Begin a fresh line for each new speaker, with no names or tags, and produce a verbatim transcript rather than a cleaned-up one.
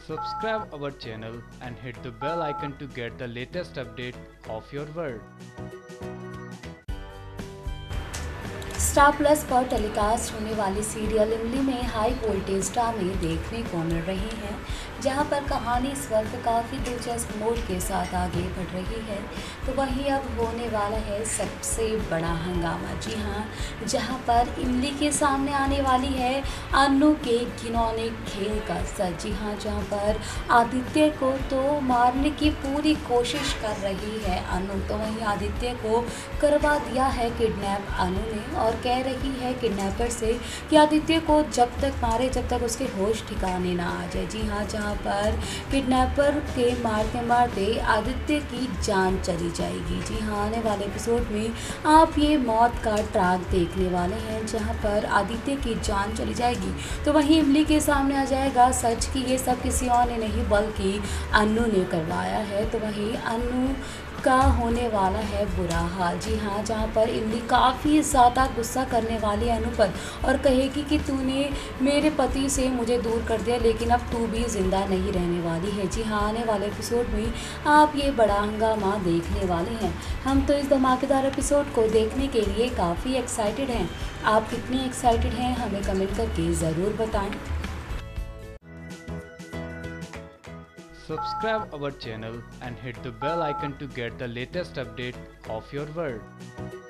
Subscribe our channel and hit the bell icon to get the latest update of your world.
Star Plus पर telecast होने वाली serial इमली में high voltage ड्रामे देखने को मिल रही हैं, जहां पर कहानी इस वक्त काफ़ी दिलचस्प मोड़ के साथ आगे बढ़ रही है। तो वहीं अब होने वाला है सबसे बड़ा हंगामा। जी हां, जहां पर इमली के सामने आने वाली है अन्नू के घिनौने खेल का सच। जी हां, जहां पर आदित्य को तो मारने की पूरी कोशिश कर रही है अन्नू, तो वहीं आदित्य को करवा दिया है किडनैप अन्नू ने और कह रही है किडनैपर से कि आदित्य को जब तक मारे जब तक उसके होश ठिकाने ना आ जाए। जी हाँ, जहाँ पर किडनैपर के मारते मारते आदित्य की जान चली जाएगी। जी हाँ, आने वाले एपिसोड में आप ये मौत का ट्रैक देखने वाले हैं, जहाँ पर आदित्य की जान चली जाएगी तो वहीं इमली के सामने आ जाएगा सच कि ये सब किसी और ने नहीं बल्कि अन्नू ने करवाया है। तो वहीं अन्नू का होने वाला है बुरा हाल। जी हाँ, जहाँ पर इमली काफ़ी ज़्यादा गुस्सा करने वाली है अनु पर और कहेगी कि तूने मेरे पति से मुझे दूर कर दिया, लेकिन अब तू भी ज़िंदा नहीं रहने वाली है। जी हाँ, आने वाले एपिसोड में आप ये बड़ा हंगामा देखने वाले हैं। हम तो इस धमाकेदार एपिसोड को देखने के लिए काफ़ी एक्साइटेड हैं। आप कितने एक्साइटेड हैं हमें कमेंट करके ज़रूर बताएँ।
Subscribe our channel and hit the bell icon to get the latest update of your world.